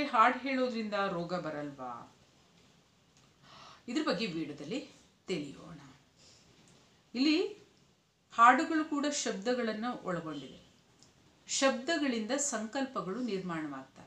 ಹಾಡು ಹೇಳೋದ್ರಿಂದ ರೋಗ ಬರಲ್ವಾ? ಇದ್ರ ಬಗ್ಗೆ ವಿಡಿಯೋದಲ್ಲಿ ತಿಳಿಯೋಣ. ಇಲ್ಲಿ ಹಾಡುಗಳು ಕೂಡ ಶಬ್ದಗಳನ್ನು ಒಳಗೊಂಡಿದೆ. ಶಬ್ದಗಳಿಂದ ಸಂಕಲ್ಪಗಳು ನಿರ್ಮಾಣವಾಗ್ತವೆ.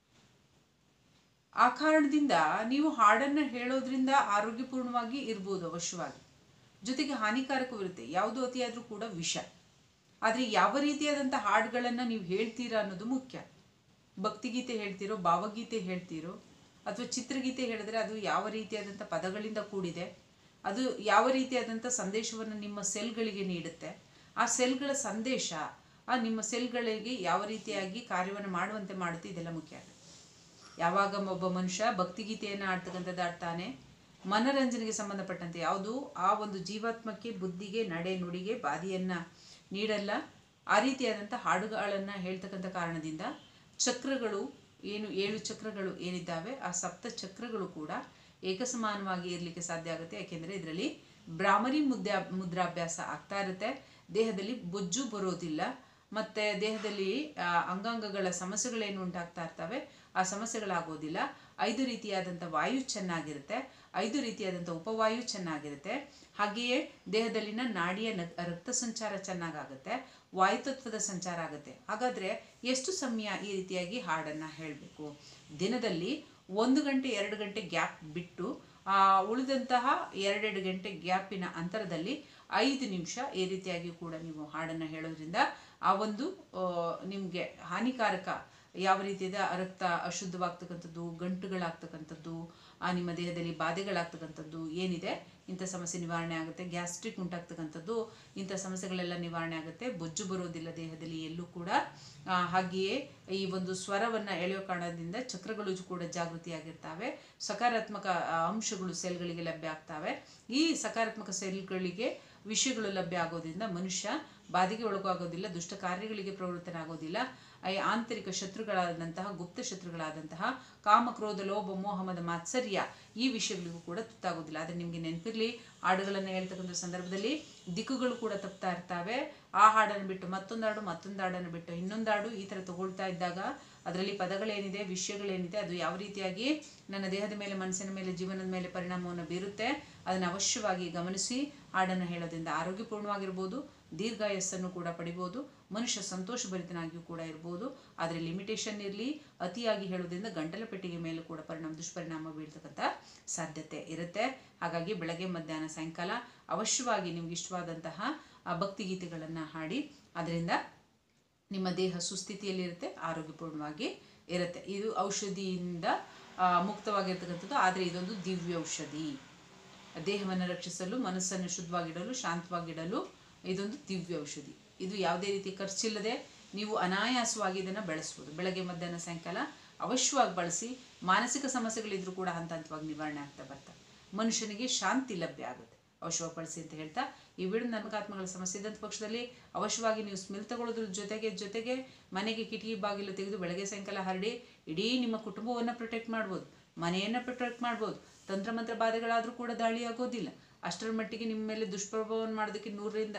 ಆ ಕಾರಣದಿಂದ ನೀವು ಹಾಡನ್ನು ಹೇಳೋದ್ರಿಂದ ಆರೋಗ್ಯಪೂರ್ಣವಾಗಿ ಇರ್ಬೋದು ಅವಶ್ಯವಾಗಿ. ಜೊತೆಗೆ ಹಾನಿಕಾರಕವಿರುತ್ತೆ. ಯಾವುದು ಅತಿಯಾದರೂ ಕೂಡ ವಿಷ. ಆದರೆ ಯಾವ ರೀತಿಯಾದಂಥ ಹಾಡುಗಳನ್ನು ನೀವು ಹೇಳ್ತೀರಾ ಅನ್ನೋದು ಮುಖ್ಯ. ಭಕ್ತಿಗೀತೆ ಹೇಳ್ತೀರೋ, ಭಾವಗೀತೆ ಹೇಳ್ತೀರೋ, ಅಥವಾ ಚಿತ್ರಗೀತೆ ಹೇಳಿದ್ರೆ ಅದು ಯಾವ ರೀತಿಯಾದಂಥ ಪದಗಳಿಂದ ಕೂಡಿದೆ, ಅದು ಯಾವ ರೀತಿಯಾದಂಥ ಸಂದೇಶವನ್ನು ನಿಮ್ಮ ಸೆಲ್ಗಳಿಗೆ ನೀಡುತ್ತೆ, ಆ ಸೆಲ್ಗಳ ಸಂದೇಶ ಆ ನಿಮ್ಮ ಸೆಲ್ಗಳಿಗೆ ಯಾವ ರೀತಿಯಾಗಿ ಕಾರ್ಯವನ್ನು ಮಾಡುವಂತೆ ಮಾಡುತ್ತೆ, ಇದೆಲ್ಲ ಮುಖ್ಯ ಆಗುತ್ತೆ. ಯಾವಾಗ ಒಬ್ಬ ಮನುಷ್ಯ ಭಕ್ತಿಗೀತೆಯನ್ನು ಆಡ್ತಕ್ಕಂಥದ್ದು ಆಡ್ತಾನೆ, ಮನರಂಜನೆಗೆ ಸಂಬಂಧಪಟ್ಟಂತೆ ಯಾವುದು ಆ ಒಂದು ಜೀವಾತ್ಮಕ್ಕೆ, ಬುದ್ಧಿಗೆ, ನಡೆ ನುಡಿಗೆ ಬಾಧಿಯನ್ನು ನೀಡಲ್ಲ. ಆ ರೀತಿಯಾದಂಥ ಹಾಡುಗಳನ್ನು ಹೇಳ್ತಕ್ಕಂಥ ಕಾರಣದಿಂದ ಚಕ್ರಗಳು ಏನು 7 ಚಕ್ರಗಳು ಏನಿದ್ದಾವೆ ಆ ಸಪ್ತ ಚಕ್ರಗಳು ಕೂಡ ಏಕಸಮಾನವಾಗಿ ಇರಲಿಕ್ಕೆ ಸಾಧ್ಯ ಆಗುತ್ತೆ. ಯಾಕೆಂದರೆ ಇದರಲ್ಲಿ ಭ್ರಾಮರಿ ಮುದ್ರಾಭ್ಯಾಸ ಆಗ್ತಾ ಇರುತ್ತೆ. ದೇಹದಲ್ಲಿ ಬೊಜ್ಜು ಬರೋದಿಲ್ಲ. ಮತ್ತು ದೇಹದಲ್ಲಿ ಅಂಗಾಂಗಗಳ ಸಮಸ್ಯೆಗಳೇನು ಉಂಟಾಗ್ತಾ ಇರ್ತವೆ ಆ ಸಮಸ್ಯೆಗಳಾಗೋದಿಲ್ಲ. 5 ರೀತಿಯಾದಂಥ ವಾಯು ಚೆನ್ನಾಗಿರುತ್ತೆ, 5 ರೀತಿಯಾದಂಥ ಉಪವಾಯು ಚೆನ್ನಾಗಿರುತ್ತೆ. ಹಾಗೆಯೇ ದೇಹದಲ್ಲಿನ ನಾಡಿಯ ರಕ್ತ ಸಂಚಾರ ಚೆನ್ನಾಗಾಗುತ್ತೆ, ವಾಯುತತ್ವದ ಸಂಚಾರ ಆಗುತ್ತೆ. ಹಾಗಾದರೆ ಎಷ್ಟು ಸಮಯ ಈ ರೀತಿಯಾಗಿ ಹಾಡನ್ನು ಹೇಳಬೇಕು? ದಿನದಲ್ಲಿ 1 ಗಂಟೆ 2 ಗಂಟೆ ಗ್ಯಾಪ್ ಬಿಟ್ಟು ಉಳಿದಂತಹ 2 ಗಂಟೆ ಗ್ಯಾಪಿನ ಅಂತರದಲ್ಲಿ 5 ನಿಮಿಷ ಈ ರೀತಿಯಾಗಿ ಕೂಡ ನೀವು ಹಾಡನ್ನು ಹೇಳೋದ್ರಿಂದ ಆ ಒಂದು ನಿಮಗೆ ಹಾನಿಕಾರಕ ಯಾವ ರೀತಿಯಾದ ರಕ್ತ ಅಶುದ್ಧವಾಗ್ತಕ್ಕಂಥದ್ದು, ಗಂಟುಗಳಾಗ್ತಕ್ಕಂಥದ್ದು, ನಿಮ್ಮ ದೇಹದಲ್ಲಿ ಬಾಧೆಗಳಾಗ್ತಕ್ಕಂಥದ್ದು ಏನಿದೆ ಇಂಥ ಸಮಸ್ಯೆ ನಿವಾರಣೆ ಆಗುತ್ತೆ. ಗ್ಯಾಸ್ಟ್ರಿಕ್ ಉಂಟಾಗ್ತಕ್ಕಂಥದ್ದು ಇಂಥ ಸಮಸ್ಯೆಗಳೆಲ್ಲ ನಿವಾರಣೆ ಆಗುತ್ತೆ. ಬೊಜ್ಜು ಬರೋದಿಲ್ಲ ದೇಹದಲ್ಲಿ ಎಲ್ಲೂ ಕೂಡ. ಹಾಗೆಯೇ ಈ ಒಂದು ಸ್ವರವನ್ನು ಎಳೆಯೋ ಕಾರಣದಿಂದ ಚಕ್ರಗಳು ಕೂಡ ಜಾಗೃತಿಯಾಗಿರ್ತವೆ. ಸಕಾರಾತ್ಮಕ ಅಂಶಗಳು ಸೆಲ್ಗಳಿಗೆ ಲಭ್ಯ ಆಗ್ತವೆ. ಈ ಸಕಾರಾತ್ಮಕ ಸೆಲ್ಗಳಿಗೆ ವಿಷಯಗಳು ಲಭ್ಯ ಆಗೋದ್ರಿಂದ ಮನುಷ್ಯ ಬಾಧೆಗೆ ಒಳಗಾಗೋದಿಲ್ಲ, ದುಷ್ಟ ಕಾರ್ಯಗಳಿಗೆ ಪ್ರವೃತ್ತನಾಗೋದಿಲ್ಲ. ಆಂತರಿಕ ಶತ್ರುಗಳಾದಂತಹ ಗುಪ್ತ ಶತ್ರುಗಳಾದಂತಹ ಕಾಮ, ಕ್ರೋಧ, ಲೋಭ, ಮೋಹ, ಮದ, ಮಾತ್ಸರ್ಯ ಈ ವಿಷಯಗಳಿಗೂ ಕೂಡ ತುತ್ತಾಗೋದಿಲ್ಲ. ಆದರೆ ನಿಮಗೆ ನೆನಪಿರಲಿ, ಹಾಡುಗಳನ್ನು ಹೇಳ್ತಕ್ಕಂಥ ಸಂದರ್ಭದಲ್ಲಿ ದಿಕ್ಕುಗಳು ಕೂಡ ತಪ್ತಾ ಇರ್ತವೆ. ಆ ಹಾಡನ್ನು ಬಿಟ್ಟು ಮತ್ತೊಂದು ಹಾಡನ್ನು ಬಿಟ್ಟು ಇನ್ನೊಂದು ಹಾಡು ಈ ಥರ ತಗೊಳ್ತಾ ಇದ್ದಾಗ ಅದರಲ್ಲಿ ಪದಗಳೇನಿದೆ, ವಿಷಯಗಳೇನಿದೆ, ಅದು ಯಾವ ರೀತಿಯಾಗಿ ನನ್ನ ದೇಹದ ಮೇಲೆ, ಮನಸ್ಸಿನ ಮೇಲೆ, ಜೀವನದ ಮೇಲೆ ಪರಿಣಾಮವನ್ನು ಬೀರುತ್ತೆ ಅದನ್ನು ಅವಶ್ಯವಾಗಿ ಗಮನಿಸಿ ಹಾಡನ್ನು ಹೇಳೋದ್ರಿಂದ ಆರೋಗ್ಯಪೂರ್ಣವಾಗಿರ್ಬೋದು, ದೀರ್ಘಾಯಸ್ಸನ್ನು ಕೂಡ ಪಡಿಬೋದು, ಮನುಷ್ಯ ಸಂತೋಷಭರಿತನಾಗಿಯೂ ಕೂಡ ಇರ್ಬೋದು. ಆದರೆ ಲಿಮಿಟೇಷನ್ ಇರಲಿ. ಅತಿಯಾಗಿ ಹೇಳೋದ್ರಿಂದ ಗಂಟಲ ಪೆಟ್ಟಿಗೆ ಮೇಲೂ ಕೂಡ ದುಷ್ಪರಿಣಾಮ ಬೀಳ್ತಕ್ಕಂಥ ಸಾಧ್ಯತೆ ಇರುತ್ತೆ. ಹಾಗಾಗಿ ಬೆಳಗ್ಗೆ, ಮಧ್ಯಾಹ್ನ, ಸಾಯಂಕಾಲ ಅವಶ್ಯವಾಗಿ ನಿಮ್ಗೆ ಇಷ್ಟವಾದಂತಹ ಭಕ್ತಿಗೀತೆಗಳನ್ನು ಹಾಡಿ. ಅದರಿಂದ ನಿಮ್ಮ ದೇಹ ಸುಸ್ಥಿತಿಯಲ್ಲಿರುತ್ತೆ, ಆರೋಗ್ಯಪೂರ್ಣವಾಗಿ ಇರುತ್ತೆ. ಇದು ಔಷಧಿಯಿಂದ ಮುಕ್ತವಾಗಿರ್ತಕ್ಕಂಥದ್ದು. ಆದರೆ ಇದೊಂದು ದಿವ್ಯ ಔಷಧಿ. ದೇಹವನ್ನು ರಕ್ಷಿಸಲು, ಮನಸ್ಸನ್ನು ಶುದ್ಧವಾಗಿಡಲು, ಶಾಂತವಾಗಿಡಲು ಇದೊಂದು ದಿವ್ಯ ಔಷಧಿ. ಇದು ಯಾವುದೇ ರೀತಿ ಖರ್ಚಿಲ್ಲದೆ ನೀವು ಅನಾಯಾಸವಾಗಿ ಇದನ್ನು ಬೆಳೆಸ್ಬೋದು. ಬೆಳಗ್ಗೆ, ಮಧ್ಯಾಹ್ನ, ಸಾಯಂಕಾಲ ಅವಶ್ಯವಾಗಿ ಬಳಸಿ. ಮಾನಸಿಕ ಸಮಸ್ಯೆಗಳಿದ್ರೂ ಕೂಡ ಹಂತ ಹಂತವಾಗಿ ನಿವಾರಣೆ ಆಗ್ತಾ ಬರ್ತವೆ. ಮನುಷ್ಯನಿಗೆ ಶಾಂತಿ ಲಭ್ಯ ಆಗುತ್ತೆ. ಅವಶ್ಯವಾಗಿ ಬಳಸಿ ಅಂತ ಹೇಳ್ತಾ ಈ ವಿಡಿಯೋ ನಮಗಾತ್ಮಗಳ ಸಮಸ್ಯೆ ಇದ್ದಂಥ ಪಕ್ಷದಲ್ಲಿ ಅವಶ್ಯವಾಗಿ ನೀವು ಸ್ಮೆಲ್ ತಗೊಳ್ಳೋದ್ರ ಜೊತೆಗೆ ಮನೆಗೆ ಕಿಟಕಿ ಬಾಗಿಲು ತೆಗೆದು ಬೆಳಗ್ಗೆ ಸಾಯಂಕಾಲ ಹರಡಿ ಇಡೀ ನಿಮ್ಮ ಕುಟುಂಬವನ್ನು ಪ್ರೊಟೆಕ್ಟ್ ಮಾಡ್ಬೋದು, ಮನೆಯನ್ನು ಪ್ರೊಟೆಕ್ಟ್ ಮಾಡ್ಬೋದು. ತಂತ್ರಮಂತ್ರ ಬಾಧೆಗಳಾದರೂ ಕೂಡ ದಾಳಿ ಆಗೋದಿಲ್ಲ. ಅಷ್ಟರ ಮಟ್ಟಿಗೆ ನಿಮ್ಮ ಮೇಲೆ ದುಷ್ಪ್ರಭಾವವನ್ನು ಮಾಡೋದಕ್ಕೆ 100ರಿಂದ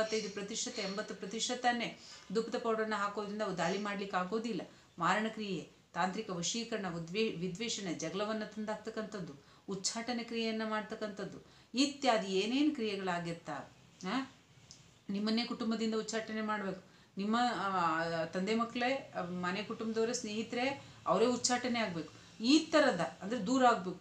75%, 80%ನೇ ದುಪ್ಪದ ಪೌಡರ್ನ ಹಾಕೋದ್ರಿಂದ ಅವು ದಾಳಿ ಮಾಡ್ಲಿಕ್ಕೆ ಆಗೋದಿಲ್ಲ. ಮಾರಣಕ್ರಿಯೆ, ತಾಂತ್ರಿಕ ವಶೀಕರಣ, ವಿದ್ವೇಷಣೆ, ಜಗಳವನ್ನು ತಂದಾಗ್ತಕ್ಕಂಥದ್ದು, ಉಚ್ಚಾಟನೆ ಕ್ರಿಯೆಯನ್ನು ಮಾಡ್ತಕ್ಕಂಥದ್ದು ಇತ್ಯಾದಿ ಏನೇನು ಕ್ರಿಯೆಗಳಾಗಿರ್ತಾವೆ. ನಿಮ್ಮನ್ನೇ ಕುಟುಂಬದಿಂದ ಉಚ್ಚಾಟನೆ ಮಾಡಬೇಕು. ನಿಮ್ಮ ತಂದೆ ಮಕ್ಕಳೇ, ಮನೆ ಕುಟುಂಬದವರೇ, ಸ್ನೇಹಿತರೆ ಅವರೇ ಉಚ್ಚಾಟನೆ ಆಗಬೇಕು. ಈ ಥರದ ಅಂದರೆ ದೂರ ಆಗಬೇಕು,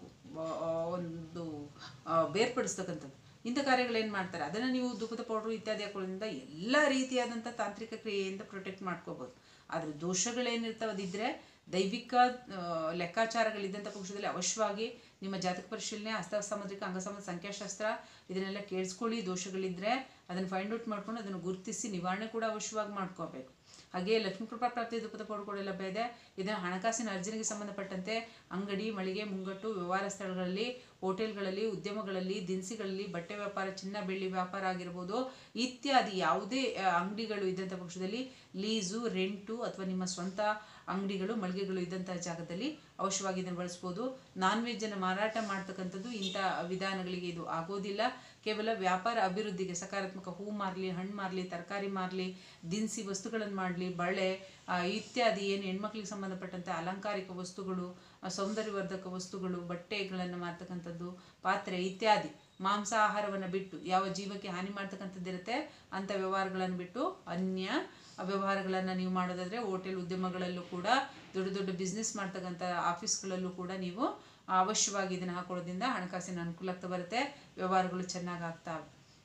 ಒಂದು ಬೇರ್ಪಡಿಸ್ತಕ್ಕಂಥದ್ದು ಇಂಥ ಕಾರ್ಯಗಳೇನು ಮಾಡ್ತಾರೆ ಅದನ್ನು ನೀವು ಧೂಪದ ಪೌಡ್ರು ಇತ್ಯಾದಿ ಹಾಕೊಳ್ಳೋದ್ರಿಂದ ಎಲ್ಲ ರೀತಿಯಾದಂಥ ತಾಂತ್ರಿಕ ಕ್ರಿಯೆಯಿಂದ ಪ್ರೊಟೆಕ್ಟ್ ಮಾಡ್ಕೋಬೋದು. ಆದರೆ ದೋಷಗಳೇನಿರ್ತವೆ ಅದಿದ್ದರೆ ದೈವಿಕ ಲೆಕ್ಕಾಚಾರಗಳಿದ್ದಂಥ ಪಕ್ಷದಲ್ಲಿ ಅವಶ್ಯವಾಗಿ ನಿಮ್ಮ ಜಾತಕ ಪರಿಶೀಲನೆ, ಹಸ್ತಸಾಮುದ್ರಿಕ, ಅಂಗಸಂಬಂಧ, ಸಂಖ್ಯಾಶಾಸ್ತ್ರ ಇದನ್ನೆಲ್ಲ ಕೇಳಿಸ್ಕೊಳ್ಳಿ. ದೋಷಗಳಿದ್ದರೆ ಅದನ್ನು ಫೈಂಡ್ ಔಟ್ ಮಾಡ್ಕೊಂಡು ಅದನ್ನು ಗುರುತಿಸಿ ನಿವಾರಣೆ ಕೂಡ ಅವಶ್ಯವಾಗಿ ಮಾಡ್ಕೋಬೇಕು. ಹಾಗೆಯೇ ಲಕ್ಷ್ಮೀ ಕೃಪಾ ಪ್ರಾಪ್ತಿ ಧೂಪದ ಪೌಡರ್ ಕೂಡ ಲಭ್ಯ ಇದೆ. ಇದನ್ನು ಹಣಕಾಸಿನ ಅರ್ಜನೆಗೆ ಸಂಬಂಧಪಟ್ಟಂತೆ ಅಂಗಡಿ, ಮಳಿಗೆ, ಮುಂಗಟ್ಟು, ವ್ಯವಹಾರ ಸ್ಥಳಗಳಲ್ಲಿ, ಹೋಟೆಲ್ಗಳಲ್ಲಿ, ಉದ್ಯಮಗಳಲ್ಲಿ, ದಿನಸಿಗಳಲ್ಲಿ, ಬಟ್ಟೆ ವ್ಯಾಪಾರ, ಚಿನ್ನ ಬೆಳ್ಳಿ ವ್ಯಾಪಾರ ಆಗಿರ್ಬೋದು ಇತ್ಯಾದಿ ಯಾವುದೇ ಅಂಗಡಿಗಳು ಇದ್ದಂಥ ಪಕ್ಷದಲ್ಲಿ ಲೀಸು, ರೆಂಟು ಅಥವಾ ನಿಮ್ಮ ಸ್ವಂತ ಅಂಗಡಿಗಳು ಮಳಿಗೆಗಳು ಇದ್ದಂತಹ ಜಾಗದಲ್ಲಿ ಅವಶ್ಯವಾಗಿ ಇದನ್ನು ಬಳಸ್ಬೋದು. ನಾನ್ ವೆಜ್ಜನ್ನು ಮಾರಾಟ ಮಾಡ್ತಕ್ಕಂಥದ್ದು ಇಂಥ ವಿಧಾನಗಳಿಗೆ ಇದು ಆಗೋದಿಲ್ಲ. ಕೇವಲ ವ್ಯಾಪಾರ ಅಭಿವೃದ್ಧಿಗೆ ಸಕಾರಾತ್ಮಕ ಹೂ ಮಾರಲಿ, ಹಣ್ಣು ಮಾರಲಿ, ತರಕಾರಿ ಮಾರಲಿ, ದಿನಸಿ ವಸ್ತುಗಳನ್ನು ಮಾಡಲಿ, ಬಳೆ ಇತ್ಯಾದಿ ಏನು ಹೆಣ್ಮಕ್ಳಿಗೆ ಸಂಬಂಧಪಟ್ಟಂತೆ ಅಲಂಕಾರಿಕ ವಸ್ತುಗಳು, ಸೌಂದರ್ಯವರ್ಧಕ ವಸ್ತುಗಳು, ಬಟ್ಟೆಗಳನ್ನು ಮಾರ್ತಕ್ಕಂಥದ್ದು, ಪಾತ್ರೆ ಇತ್ಯಾದಿ ಮಾಂಸಾಹಾರವನ್ನು ಬಿಟ್ಟು ಯಾವ ಜೀವಕ್ಕೆ ಹಾನಿ ಮಾಡ್ತಕ್ಕಂಥದ್ದಿರುತ್ತೆ ಅಂಥ ವ್ಯವಹಾರಗಳನ್ನು ಬಿಟ್ಟು ಅನ್ಯ ವ್ಯವಹಾರಗಳನ್ನು ನೀವು ಮಾಡೋದಾದರೆ ಹೋಟೆಲ್ ಉದ್ಯಮಗಳಲ್ಲೂ ಕೂಡ ದೊಡ್ಡ ದೊಡ್ಡ ಬಿಸ್ನೆಸ್ ಮಾಡ್ತಕ್ಕಂಥ ಆಫೀಸ್ಗಳಲ್ಲೂ ಕೂಡ ನೀವು ಅವಶ್ಯವಾಗಿ ಇದನ್ನು ಹಾಕೊಳ್ಳೋದ್ರಿಂದ ಹಣಕಾಸಿನ ಅನುಕೂಲ ಆಗ್ತಾ ಬರುತ್ತೆ, ವ್ಯವಹಾರಗಳು ಚೆನ್ನಾಗಿ ಆಗ್ತಾವೆ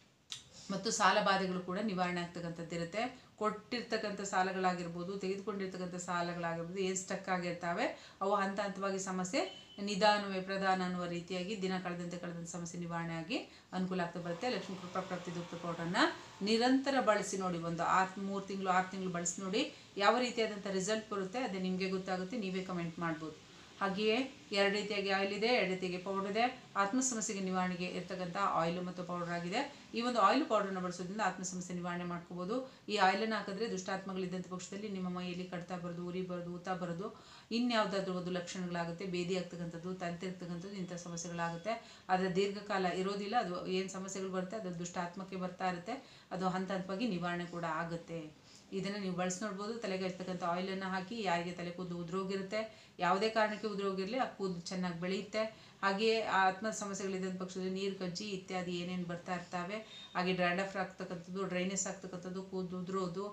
ಮತ್ತು ಸಾಲ ಬಾಧೆಗಳು ಕೂಡ ನಿವಾರಣೆ ಆಗ್ತಕ್ಕಂಥದ್ದಿರುತ್ತೆ. ಕೊಟ್ಟಿರ್ತಕ್ಕಂಥ ಸಾಲಗಳಾಗಿರ್ಬೋದು, ತೆಗೆದುಕೊಂಡಿರ್ತಕ್ಕಂಥ ಸಾಲಗಳಾಗಿರ್ಬೋದು, ಏನು ಸ್ಟಕ್ ಆಗಿರ್ತಾವೆ ಅವು ಹಂತ ಹಂತವಾಗಿ ಸಮಸ್ಯೆ ನಿಧಾನವೇ ಪ್ರಧಾನ ಅನ್ನುವ ರೀತಿಯಾಗಿ ದಿನ ಕಳೆದಂತೆ ಸಮಸ್ಯೆ ನಿವಾರಣೆ ಆಗಿ ಅನುಕೂಲ ಆಗ್ತಾ ಬರುತ್ತೆ. ಲಕ್ಷ್ಮೀ ಕೃಪಾ ಪ್ರಾಪ್ತಿ ದುಗ್ಧ ಪೌಡರನ್ನು ನಿರಂತರ ಬಳಸಿ ನೋಡಿ, ಒಂದು 6 ತಿಂಗಳು ಬಳಸಿ ನೋಡಿ, ಯಾವ ರೀತಿಯಾದಂಥ ರಿಸಲ್ಟ್ ಬರುತ್ತೆ ಅದೇ ನಿಮಗೆ ಗೊತ್ತಾಗುತ್ತೆ, ನೀವೇ ಕಮೆಂಟ್ ಮಾಡ್ಬೋದು. ಹಾಗೆಯೇ 2 ರೀತಿಯಾಗಿ ಆಯಿಲ್ ಇದೆ, 2 ರೀತಿಯಾಗಿ ಪೌಡರ್ ಇದೆ. ಆತ್ಮ ಸಮಸ್ಯೆಗೆ ನಿವಾರಣೆಗೆ ಇರ್ತಕ್ಕಂಥ ಆಯಿಲು ಮತ್ತು ಪೌಡರ್ ಆಗಿದೆ. ಈ ಒಂದು ಆಯಿಲ್ ಪೌಡರ್ನ ಬಳಸೋದ್ರಿಂದ ಆತ್ಮ ಸಮಸ್ಯೆ ನಿವಾರಣೆ ಮಾಡ್ಕೋಬೋದು. ಈ ಆಯಿಲನ್ನು ಹಾಕಿದ್ರೆ ದುಷ್ಟಾತ್ಮಗಳಿದ್ದಂಥ ಪಕ್ಷದಲ್ಲಿ ನಿಮ್ಮ ಮೈಯಲ್ಲಿ ಕಡ್ತಾ ಬರೋದು, ಉರಿ ಬರೋದು, ಊತ ಬರೋದು, ಇನ್ಯಾವುದಾದ್ರೂ ಒಂದು ಲಕ್ಷಣಗಳಾಗುತ್ತೆ, ಬೇದಿ ಆಗ್ತಕ್ಕಂಥದ್ದು, ತಂತಿರ್ತಕ್ಕಂಥದ್ದು, ಇಂಥ ಸಮಸ್ಯೆಗಳಾಗುತ್ತೆ. ಆದರೆ ದೀರ್ಘಕಾಲ ಇರೋದಿಲ್ಲ. ಅದು ಏನು ಸಮಸ್ಯೆಗಳು ಬರುತ್ತೆ ಅದು ದುಷ್ಟಾತ್ಮಕ್ಕೆ ಬರ್ತಾ ಇರುತ್ತೆ, ಅದು ಹಂತ ಹಂತವಾಗಿ ನಿವಾರಣೆ ಕೂಡ ಆಗುತ್ತೆ. ಇದನ್ನು ನೀವು ಬಳಸಿ ನೋಡ್ಬೋದು. ತಲೆಗೆ ಹಚ್ಚತಕ್ಕಂಥ ಆಯಿಲನ್ನು ಹಾಕಿ, ಯಾರಿಗೆ ತಲೆ ಕೂದಲು ಉದುರೋಗಿರುತ್ತೆ, ಯಾವುದೇ ಕಾರಣಕ್ಕೆ ಉದುರೋಗಿರಲಿ ಆ ಕೂದಲು ಚೆನ್ನಾಗಿ ಬೆಳೆಯುತ್ತೆ. ಹಾಗೆಯೇ ಆತ್ಮ ಸಮಸ್ಯೆಗಳಿದ್ದಂಥ ಪಕ್ಷದಲ್ಲಿ ನೀರು ಕಜ್ಜಿ ಇತ್ಯಾದಿ ಏನೇನು ಬರ್ತಾ ಇರ್ತವೆ, ಹಾಗೆ ಡ್ರ್ಯಾಂಡಫ್ ಆಗ್ತಕ್ಕಂಥದ್ದು, ಡ್ರೈನೆಸ್ ಆಗ್ತಕ್ಕಂಥದ್ದು, ಕೂದಲು ಉದುರೋದು,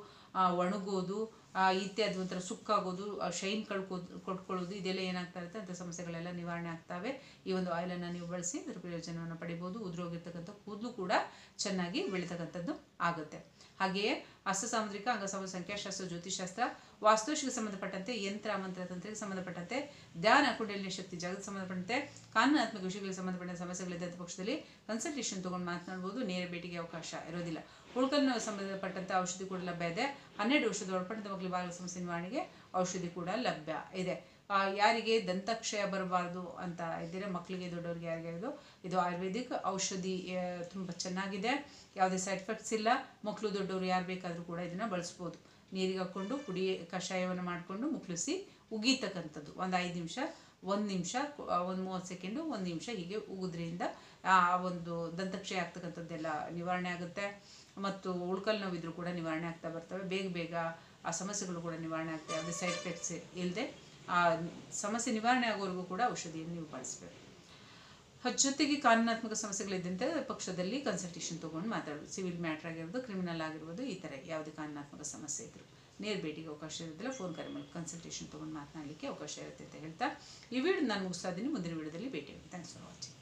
ಒಣಗೋದು ಇತ್ಯಾದಿ, ಒಂಥರ ಸುಕ್ಕಾಗೋದು, ಶೈನ್ ಕೊಟ್ಕೊಳ್ಳೋದು, ಇದೆಲ್ಲ ಏನಾಗ್ತಾ ಇರುತ್ತೆ ಅಂಥ ಸಮಸ್ಯೆಗಳೆಲ್ಲ ನಿವಾರಣೆ ಆಗ್ತವೆ. ಈ ಒಂದು ಆಯಿಲನ್ನು ನೀವು ಬಳಸಿ ಇದರ ಪ್ರಯೋಜನವನ್ನು ಪಡಿಬೋದು. ಉದುರೋಗಿರ್ತಕ್ಕಂಥ ಕೂದಲು ಕೂಡ ಚೆನ್ನಾಗಿ ಬೆಳೀತಕ್ಕಂಥದ್ದು ಆಗುತ್ತೆ. ಹಾಗೆಯೇ ಹಸ್ತ ಸಾಮುದ್ರಿಕ, ಅಂಗಸಾಮುದ್ರಿಕ, ಸಂಖ್ಯಾಶಾಸ್ತ್ರ, ಜ್ಯೋತಿಷಾಸ್ತ್ರ, ವಾಸ್ತುಶಿಗೆ ಸಂಬಂಧಪಟ್ಟಂತೆ, ಯಂತ್ರ ಮಂತ್ರ ತಂತ್ರಕ್ಕೆ ಸಂಬಂಧಪಟ್ಟಂತೆ, ಧ್ಯಾನ ಕುಂಡಲಿನಿ ಶಕ್ತಿ ಜಾಗಕ್ಕೆ ಸಂಬಂಧಪಟ್ಟಂತೆ, ಕಾನೂನಾತ್ಮಕ ವಿಷಯಗಳಿಗೆ ಸಂಬಂಧಪಟ್ಟ ಸಮಸ್ಯೆಗಳಿದ್ದಂಥ ಪಕ್ಷದಲ್ಲಿ ಕನ್ಸಲ್ಟೇಷನ್ ತೊಗೊಂಡು ಮಾತನಾಡ್ಬೋದು. ನೇರ ಭೇಟಿಗೆ ಅವಕಾಶ ಇರೋದಿಲ್ಲ. ಉಳ್ಕಲ್ನ ಸಂಬಂಧಪಟ್ಟಂಥ ಔಷಧಿ ಕೂಡ ಲಭ್ಯ ಇದೆ. 12 ವರ್ಷದ ಒಳಪಟ್ಟಂಥ ಮಕ್ಕಳಿಗೆ ಬಾಗಿಲ ಸಮಸ್ಯೆ ನಿವಾರಣೆಗೆ ಔಷಧಿ ಕೂಡ ಲಭ್ಯ ಇದೆ. ಯಾರಿಗೆ ದಂತಕ್ಷಯ ಬರಬಾರ್ದು ಅಂತ ಇದ್ದರೆ, ಮಕ್ಕಳಿಗೆ ದೊಡ್ಡವ್ರಿಗೆ ಯಾರಿಗಾದ್ರು ಇದು ಆಯುರ್ವೇದಿಕ್ ಔಷಧಿ ತುಂಬ ಚೆನ್ನಾಗಿದೆ, ಯಾವುದೇ ಸೈಡ್ ಎಫೆಕ್ಟ್ಸ್ ಇಲ್ಲ. ಮಕ್ಕಳು ದೊಡ್ಡವರು ಯಾರು ಬೇಕಾದರೂ ಕೂಡ ಇದನ್ನು ಬಳಸ್ಬೋದು. ನೀರಿಗೆ ಹಾಕ್ಕೊಂಡು ಕಷಾಯವನ್ನು ಮಾಡಿಕೊಂಡು ಮುಕ್ಕಳಿಸಿ ಉಗೀತಕ್ಕಂಥದ್ದು ಒಂದು 5 ನಿಮಿಷ, 1 ನಿಮಿಷ, ಒಂದು 30 ಸೆಕೆಂಡು, 1 ನಿಮಿಷ ಹೀಗೆ ಉಗಿದ್ರಿಂದ ಆ ಒಂದು ದಂತಕ್ಷಯ ಆಗ್ತಕ್ಕಂಥದ್ದೆಲ್ಲ ನಿವಾರಣೆ ಆಗುತ್ತೆ. ಮತ್ತು ಉಳ್ಕಲ್ ನೋವಿದ್ರೂ ಕೂಡ ನಿವಾರಣೆ ಆಗ್ತಾ ಬರ್ತವೆ. ಬೇಗ ಆ ಸಮಸ್ಯೆಗಳು ಕೂಡ ನಿವಾರಣೆ ಆಗ್ತವೆ. ಯಾವುದೇ ಸೈಡ್ ಎಫೆಕ್ಟ್ಸ್ ಇಲ್ಲದೆ ಆ ಸಮಸ್ಯೆ ನಿವಾರಣೆ ಆಗೋವರೆಗೂ ಕೂಡ ಔಷಧಿಯನ್ನು ನೀವು ಬಳಸಬೇಕು. ಜೊತೆಗೆ ಕಾನೂನಾತ್ಮಕ ಸಮಸ್ಯೆಗಳಿದ್ದಂತೆ ಪಕ್ಷದಲ್ಲಿ ಕನ್ಸಲ್ಟೇಷನ್ ತೊಗೊಂಡು ಮಾತಾಡೋದು. ಸಿವಿಲ್ ಮ್ಯಾಟ್ರ್ ಆಗಿರ್ಬೋದು, ಕ್ರಿಮಿನಲ್ ಆಗಿರ್ಬೋದು, ಈ ಥರ ಯಾವುದೇ ಕಾನೂನಾತ್ಮಕ ಸಮಸ್ಯೆ ಇದ್ದರು ನೇರ ಭೇಟಿಗೆ ಅವಕಾಶ ಇರೋದಿಲ್ಲ. ಫೋನ್ ಕರೆ ಮಾಡಿ ಕನ್ಸಲ್ಟೇಷನ್ ತೊಗೊಂಡು ಮಾತನಾಡಲಿಕ್ಕೆ ಅವಕಾಶ ಇರುತ್ತೆ ಅಂತ ಹೇಳ್ತಾ ಈ ವಿಡಿಯೋ ನಾನು ಮುಗಿಸ್ತಾ ಇದ್ದೀನಿ. ಮುಂದಿನ ವಿಡಿಯೋದಲ್ಲಿ ಭೇಟಿ ಆಗಿ. Thanks for watching.